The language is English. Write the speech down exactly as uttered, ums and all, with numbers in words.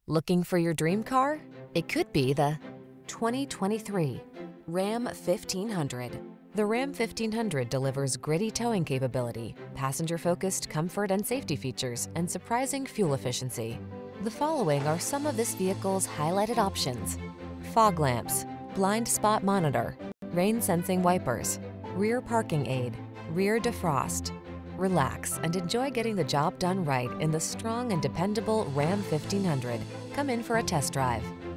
Looking for your dream car? It could be the twenty twenty-three Ram fifteen hundred. The Ram fifteen hundred delivers gritty towing capability, passenger-focused comfort and safety features, and surprising fuel efficiency. The following are some of this vehicle's highlighted options: fog lamps, blind spot monitor, rain-sensing wipers, rear parking aid, rear defrost. Relax and enjoy getting the job done right in the strong and dependable Ram fifteen hundred. Come in for a test drive.